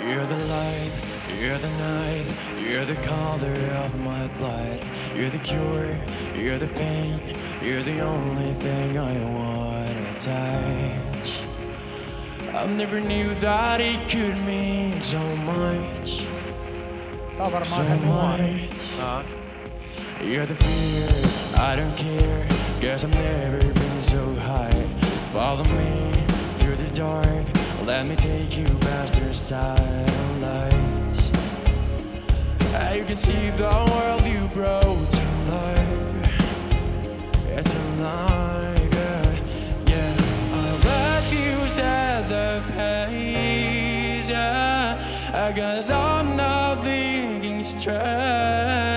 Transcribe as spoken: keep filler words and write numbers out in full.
You're the light, you're the night, you're the color of my blood. You're the cure, you're the pain, you're the only thing I wanna touch. I never knew that it could mean so much. So much. You're the fear, I don't care, guess I've never been so high. Follow me through the dark, let me take you past the satellites. You can see the world you brought to life. It's alive, yeah, yeah. I refuse at the pace, yeah. I guess I'm not thinking straight.